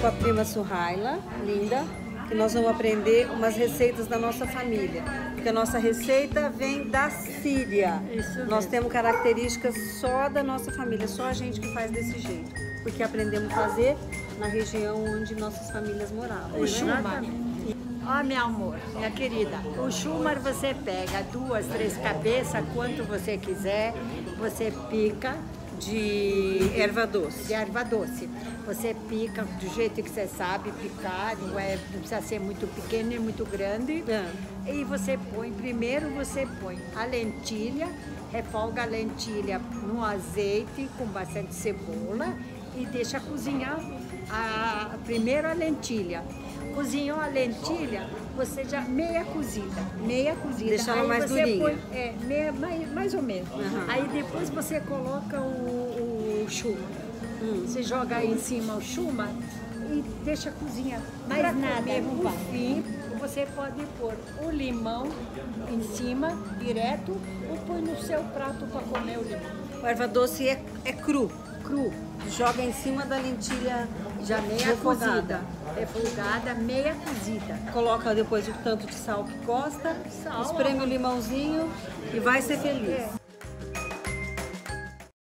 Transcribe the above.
a prima Suhaila, linda, que nós vamos aprender umas receitas da nossa família. Porque a nossa receita vem da Síria. Isso Nós mesmo. temos características só da nossa família, só a gente que faz desse jeito. Porque aprendemos a fazer na região onde nossas famílias moravam. O shumar. Exatamente. Ó, meu amor, minha querida, o shumar você pega 2, 3 cabeças, quanto você quiser, você pica De erva doce. de erva doce. Você pica do jeito que você sabe picar, não precisa ser muito pequeno nem muito grande. E você põe, primeiro você põe a lentilha, refoga a lentilha no azeite com bastante cebola e deixa cozinhar primeiro a lentilha. Cozinhou a lentilha, você já meia cozida. Deixa ela Aí mais você durinha. põe, mais ou menos. Uhum. Aí depois você coloca o shumar. Você joga aí em cima o shumar e deixa cozinhar. Mais Pra nada, comer não por vai. fim, você pode pôr o limão em cima, direto, ou põe no seu prato para comer o limão. O erva doce é cru. Cru. Joga em cima da lentilha Já meia refogada. refogada, meia cozida. Coloca depois o tanto de sal que gosta, Sal. espreme o limãozinho e vai ser feliz.